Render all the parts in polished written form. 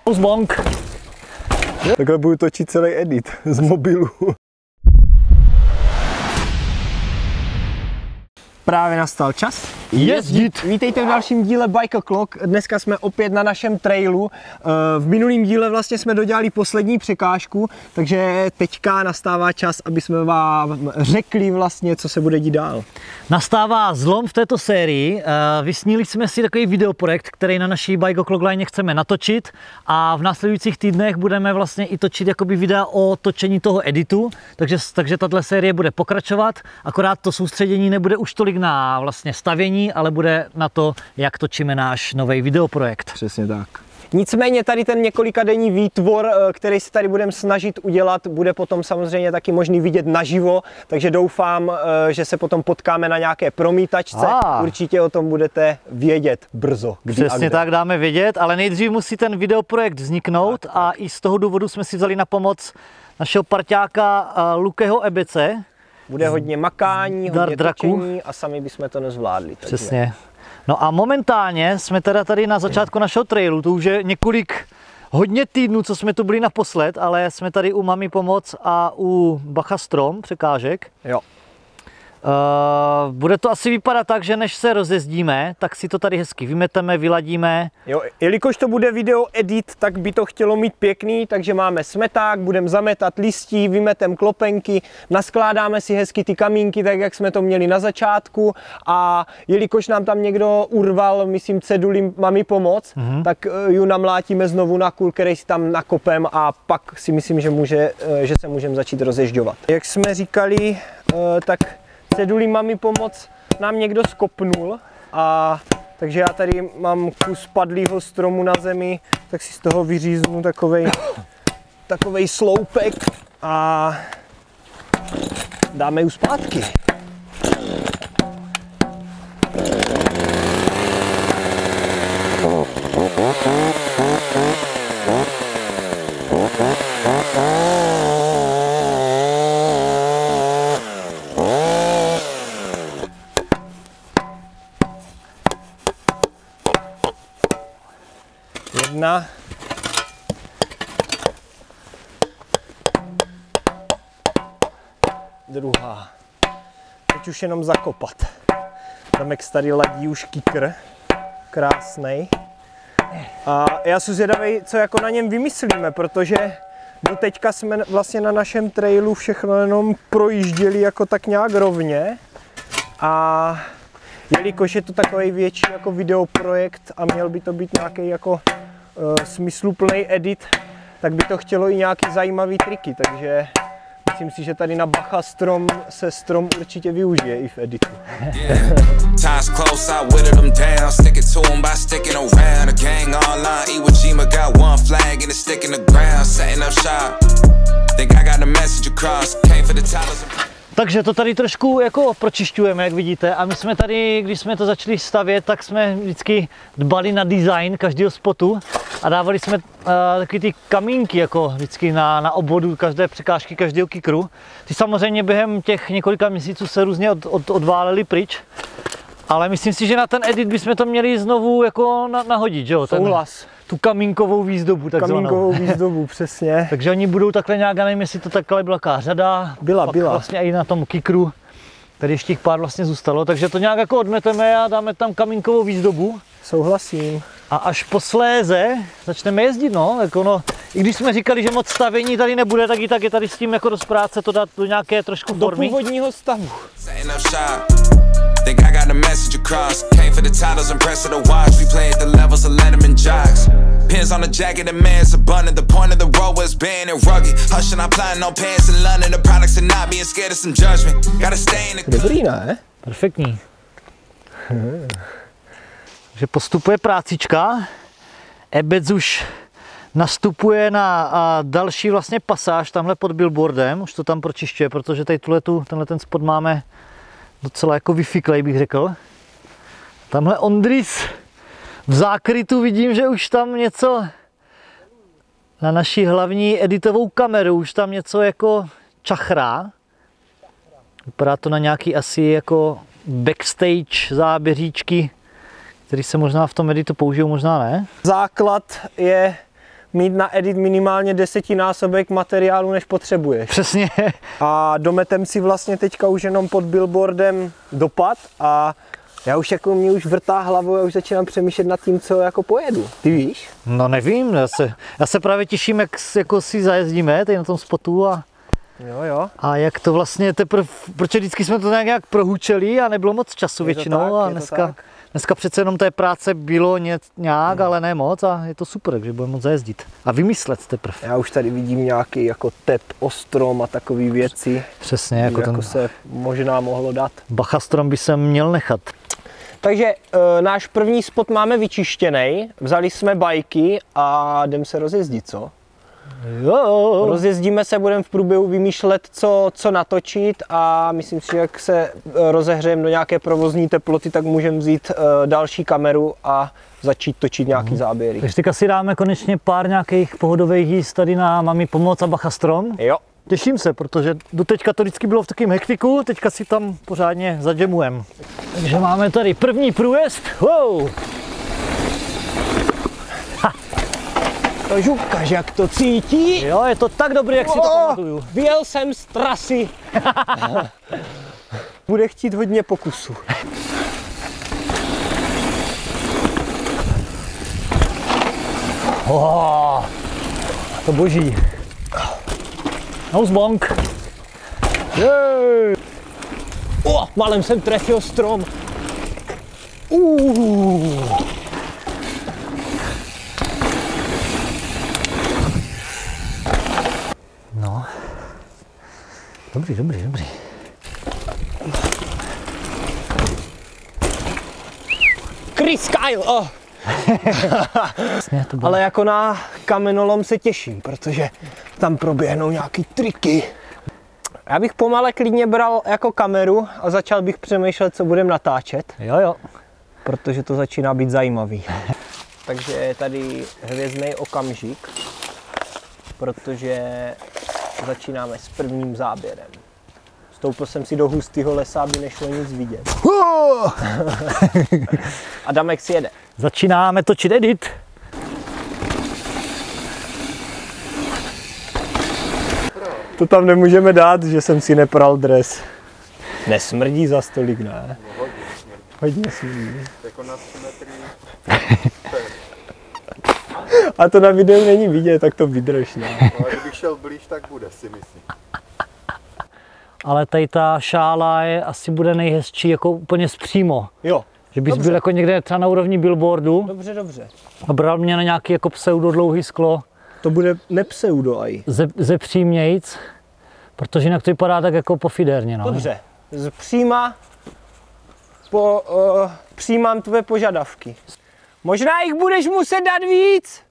Bonk. Takhle budu točit celý edit z mobilu. Právě nastal čas Jezdit. Vítejte v dalším díle Bike O'Clock. Dneska jsme opět na našem trailu. V minulém díle vlastně jsme dodělali poslední překážku, takže teďka nastává čas, aby jsme vám řekli vlastně, co se bude dít dál. Nastává zlom v této sérii. Vysnili jsme si takový videoprojekt, který na naší Bike O'Clock line chceme natočit a v následujících týdnech budeme vlastně i točit jakoby videa o točení toho editu, takže tato série bude pokračovat, akorát to soustředění nebude už tolik na vlastně stavění, ale bude na to, jak točíme náš nový videoprojekt. Přesně tak. Nicméně tady ten několikadenní výtvor, který se tady budeme snažit udělat, bude potom samozřejmě taky možný vidět naživo, takže doufám, že se potom potkáme na nějaké promítačce. Určitě o tom budete vědět brzo. Přesně tak, dáme vědět, ale nejdřív musí ten videoprojekt vzniknout a i z toho důvodu jsme si vzali na pomoc našeho parťáka Lukeho Ebece. Bude hodně makání, hodně točení a sami bychom to nezvládli. Přesně. No a momentálně jsme teda tady na začátku našeho trailu, to už je hodně týdnů, co jsme tu byli naposled, ale jsme tady u Mami Pomoc a u Bacha Strom překážek. Jo. Bude to asi vypadat tak, že než se rozjezdíme, tak si to tady hezky vymeteme, vyladíme. Jo, jelikož to bude video edit, tak by to chtělo mít pěkný, takže máme smeták, budeme zametat listí, vymetem klopenky, naskládáme si hezky ty kamínky, tak jak jsme to měli na začátku, a jelikož nám tam někdo urval, myslím, ceduli Mami Pomoc, tak ju namlátíme znovu na kůl, který si tam nakopem, a pak si myslím, že se můžeme začít rozježďovat. Jak jsme říkali, tak ceduli Mami Pomoc nám někdo skopnul, a takže já tady mám kus padlýho stromu na zemi, tak si z toho vyříznu takovej sloupek a dáme ju zpátky. Jedna. Druhá. Teď už jenom zakopat. Tamex tady ladí už kikr. Krásnej. A já jsem zvědavý, co jako na něm vymyslíme, protože do teďka jsme vlastně na našem trailu všechno jenom projížděli jako tak nějak rovně. A jelikož je to takový větší jako videoprojekt a měl by to být nějaký jako smysluplný edit, tak by to chtělo i nějaký zajímavý triky, takže myslím si, že tady na Bacha Strom se strom určitě využije i v editu. Takže to tady trošku jako pročišťujeme, jak vidíte, a my jsme tady, když jsme to začali stavět, tak jsme vždycky dbali na design každého spotu a dávali jsme taky ty kamínky jako vždycky na obvodu každé překážky, každého kikru. Ty samozřejmě během těch několika měsíců se různě odválely pryč, ale myslím si, že na ten edit bychom to měli znovu jako nahodit, že jo? Souhlas. Tu kamínkovou výzdobu takzvanou. Kamínkovou výzdobu, přesně. Takže oni budou takhle nějak, já nevím, jestli to takhle byla taková řada. Byla. Vlastně i na tom kikru, tady ještě pár vlastně zůstalo, takže to nějak jako odmeteme a dáme tam kamínkovou výzdobu. Souhlasím. A až posléze začneme jezdit, no. Jako no, i když jsme říkali, že moc stavění tady nebude, tak i tak je tady s tím jako dost práce to dát do nějaké trošku formy. Do původního stavu. Think I got the message across. Came for the titles and press of the watch. We play at the levels of Letterman jocks. Pins on the jacket, the man's abundant. The point of the road was being and rugged. Hush and I'm planning on pants in London. The products are not being scared of some judgment. Gotta stay in the... Dobrý, ne? Perfektní. Takže postupuje prácička. Ebec už nastupuje na další vlastně pasáž tamhle pod billboardem. Už to tam pročišťuje, protože tady tenhle ten spot máme docela jako vyfiklej, bych řekl. Tamhle Ondris v zákrytu vidím, že už tam něco na naší hlavní editovou kameru, už tam něco jako čachrá. Vypadá to na nějaký asi jako backstage záběříčky, které se možná v tom editu použijou, možná ne. Základ je mít na edit minimálně 10násobek materiálu, než potřebuješ. Přesně. A dometem si vlastně teďka už jenom pod billboardem dopad a já už jako mě už vrtá hlavu, já už začínám přemýšlet nad tím, co jako pojedu. Ty víš? No nevím, já se právě těším, jak jako si zajezdíme tady na tom spotu Jo. a jak to vlastně teprve, protože vždycky jsme to nějak prohučeli a nebylo moc času většinou a dneska přece jenom té práce bylo nějak, ale ne moc a je to super, takže budeme moc zajezdit a vymyslet teprve. Já už tady vidím nějaký jako tep, ostrom a takové věci. Přesně, jako ten se možná mohlo dát. Bachastrom by se měl nechat. Takže náš první spot máme vyčištěný, vzali jsme bajky a jdem se rozjezdit, co? Jo. Rozjezdíme se, budeme v průběhu vymýšlet, co natočit a myslím si, že jak se rozehřejeme do nějaké provozní teploty, tak můžeme vzít další kameru a začít točit nějaký záběry. Takže teďka si dáme konečně pár nějakých pohodových jízd tady na Mami pomoc a Bachastrom. Jo. Těším se, protože doteďka to vždycky bylo v takovém hektiku, teďka si tam pořádně zadžemujeme. Takže máme tady první průjezd. Wow. Takže ukáž, jak to cítí. Jo, je to tak dobrý, jak si to pamatuju. Vyjel jsem z trasy. Bude chtít hodně pokusů. Oh, to boží. Nouzbonk. Malem jsem trefil strom. No. Dobrý. Chris Kyle, Ale jako na kamenolom se těším, protože tam proběhnou nějaký triky. Já bych pomale klidně bral jako kameru a začal bych přemýšlet, co budeme natáčet. Jo. Protože to začíná být zajímavý. Takže je tady hvězdný okamžik, protože začínáme s prvním záběrem. Stoupil jsem si do hustého lesa, aby nešlo nic vidět. Adamek si jede. Začínáme točit edit. To tam nemůžeme dát, že jsem si nepral dres. Nesmrdí za stolik, ne? Hodně smrdí. Jako na 3 metry. A to na videu není vidět, tak to vydrž, ne? Ale kdybych šel blíž, tak bude, si myslím. Ale tady ta šála asi bude nejhezčí jako úplně zpřímo. Jo. Že bys Dobře. byl jako někde třeba na úrovni billboardu Dobře. a bral mě na nějaký jako pseudo dlouhý sklo To bude nepseudo aj. ze přímějc, protože jinak to vypadá tak jako pofidérně. No. Dobře. Přijímám tvé požadavky. Možná jich budeš muset dát víc.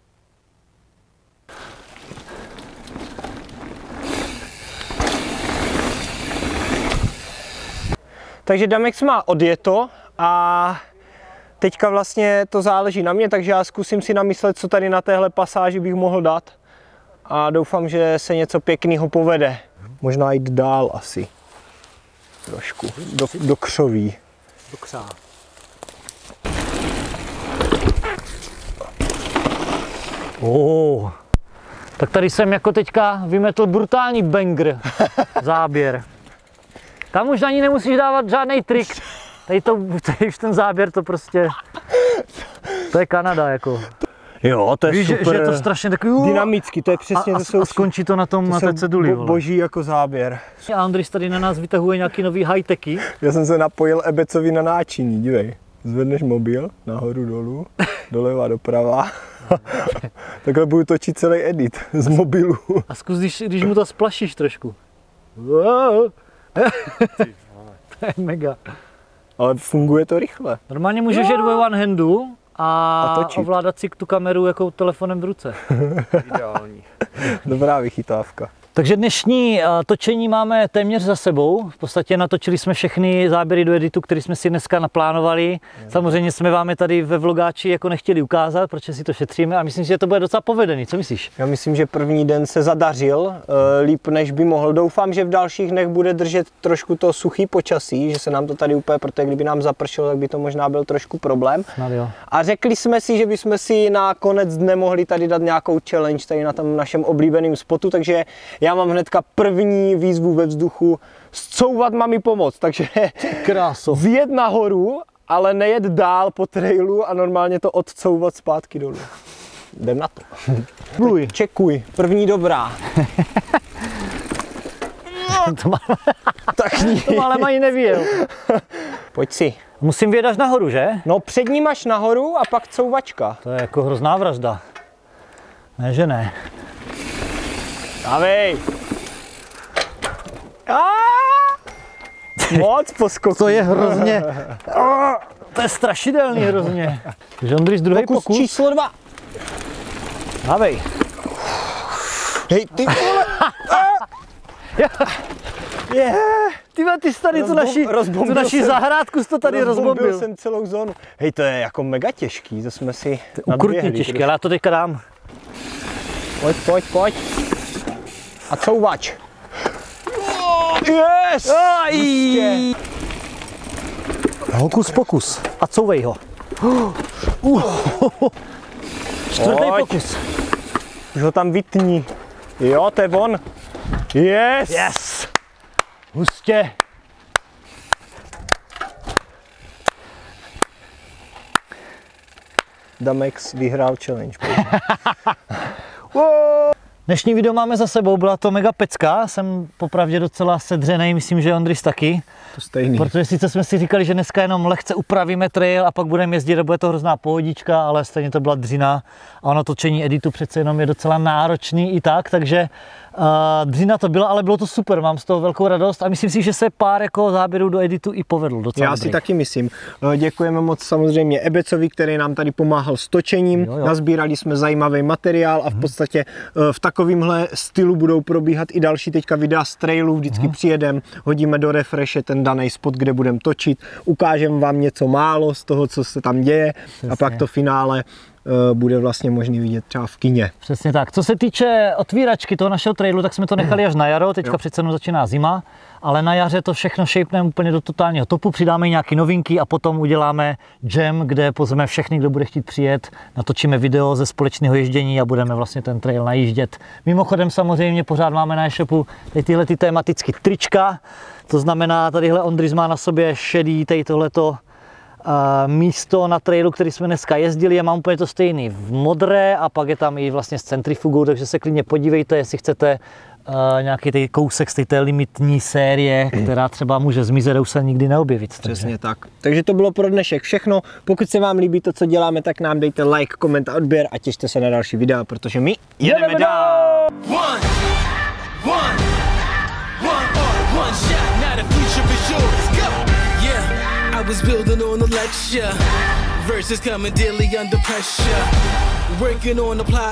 Takže Damex má odjeto a teďka vlastně to záleží na mě, takže já zkusím si namyslet, co tady na téhle pasáži bych mohl dát. A doufám, že se něco pěkného povede. Možná jít dál asi. Trošku. Do křoví. Do křá. Tak tady jsem jako teďka vymetl brutální banger záběr. Tam už na ní nemusíš dávat žádný trik. Tady už ten záběr to prostě, to je Kanada jako. Jo, to je Víš, super. že je to strašně takový dynamický, to je přesně, a skončí to na tom na té ceduli. Boží jako záběr. A Andris tady na nás vytahuje nějaký nový high-techy. Já jsem se napojil Ebecovi na náčiní, dívej. Zvedneš mobil, nahoru dolů, doleva doprava. Takhle budu točit celý edit z mobilu. A zkus, když mu to splašíš trošku. To je mega. Ale funguje to rychle. Normálně můžeš jet ve one handu a točit. ovládat si tu kameru jako telefonem v ruce. Ideální. Dobrá vychytávka. Takže dnešní točení máme téměř za sebou. V podstatě natočili jsme všechny záběry do editu, které jsme si dneska naplánovali. Samozřejmě jsme vám je tady ve vlogáči jako nechtěli ukázat, protože si to šetříme a myslím, že to bude docela povedený. Co myslíš? Já myslím, že první den se zadařil líp, než by mohl. Doufám, že v dalších dnech bude držet trošku to suchý počasí, že se nám to tady úplně, protože kdyby nám zapršelo, tak by to možná byl trošku problém. A řekli jsme si, že bychom si na konec dne mohli tady dát nějakou challenge tady na tom našem oblíbeném spotu, takže já mám hnedka první výzvu ve vzduchu, zcouvat mami pomoct, takže Kráso. vjet nahoru, ale nejet dál po trailu a normálně to odcouvat zpátky dolů. Jdem na to. Pluj. Čekuj, první dobrá. To ale mají nevěděl. Pojď si. Musím vědět až nahoru, že? No před ním až nahoru a pak couvačka. To je jako hrozná vražda. Ne, že ne. Dávej. Moc poskoků. To je hrozně. To je strašidelný hrozně. Takže Ondřej, druhý pokus. Číslo 2. Dávej. Hej, ty vole. Ty jsi tady tu naši zahrádku jsi to tady rozbombil. Jsem celou zónu. Hej, to je jako mega těžký, to jsme si ukrutně těžké, ale já to teďka dám. Pojď. A couvač. Yes! Hokus pokus. A couvej ho. Čtvrtý pokus. Už ho tam vytní. Jo, to je on. Yes! Yes! Hustě. Damex vyhrál challenge. Dnešní video máme za sebou, byla to mega pecka, jsem popravdě docela sedřenej, myslím, že Ondřej taky. To stejný. Protože sice jsme si říkali, že dneska jenom lehce upravíme trail a pak budeme jezdit a bude to hrozná pohodička, ale stejně to byla dřina a ono točení editu přece jenom je docela náročný i tak, takže dřina to byla, ale bylo to super, mám z toho velkou radost a myslím si, že se pár jako záběrů do editu i povedl docela. Já si taky myslím. Děkujeme moc samozřejmě Ebecovi, který nám tady pomáhal s točením. Jo. Nazbírali jsme zajímavý materiál a v podstatě v takovémhle stylu budou probíhat i další teďka videa z trailu. Vždycky přijedem, hodíme do refreshe ten daný spot, kde budeme točit, ukážeme vám něco málo z toho, co se tam děje. Přesně. A pak to finále bude vlastně možný vidět třeba v kině. Přesně tak. Co se týče otvíračky toho našeho trailu, tak jsme to nechali až na jaro, teďka přece jenom začíná zima, ale na jaře to všechno shapeneme úplně do totálního topu, přidáme nějaké novinky a potom uděláme jam, kde pozveme všechny, kdo bude chtít přijet, natočíme video ze společného ježdění a budeme vlastně ten trail najíždět. Mimochodem samozřejmě pořád máme na e-shopu tyhle tematické trička, to znamená, tadyhle Ondřej má na sobě šedý, tohleto místo na trailu, který jsme dneska jezdili, já mám úplně to stejný v modré a pak je tam i vlastně s centrifugou, takže se klidně podívejte, jestli chcete nějaký kousek z té limitní série, která třeba může zmizet a už se nikdy neobjevit. Přesně tak. Takže to bylo pro dnešek všechno. Pokud se vám líbí to, co děláme, tak nám dejte like, koment a odběr a těšte se na další videa, protože my jedeme dál! I was building on a lecture, verses coming daily under pressure, working on the plot.